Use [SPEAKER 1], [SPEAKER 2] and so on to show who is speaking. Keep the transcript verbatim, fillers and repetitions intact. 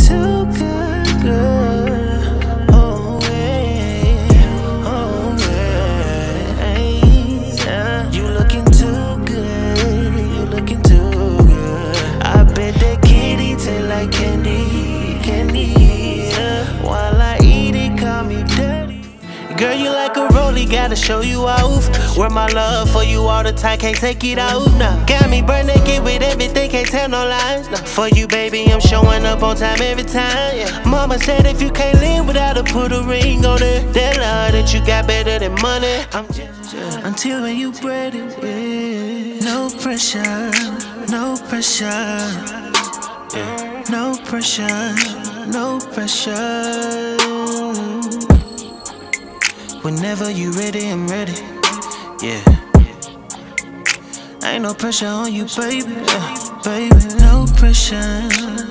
[SPEAKER 1] too good, girl. Oh yeah, oh yeah, yeah. You looking too good, you looking too good. I bet that kitty taste like candy, candy. Yeah. While I eat it, call me daddy. Girl, you like a rollie, gotta show you off. Where my love for you all the time, can't take it out now. Got me burn naked with everything, can't tell no lies. Nah. For you, baby, I'm showing up on time every time. Yeah. Mama said if you can't live without her, put a ring on it. That love that you got better than money. I'm just yeah. Until when you ready, yeah. No pressure, no pressure, yeah. No pressure, no pressure. Whenever you ready, I'm ready. Yeah. Ain't no pressure on you, baby. Yeah, baby, no pressure.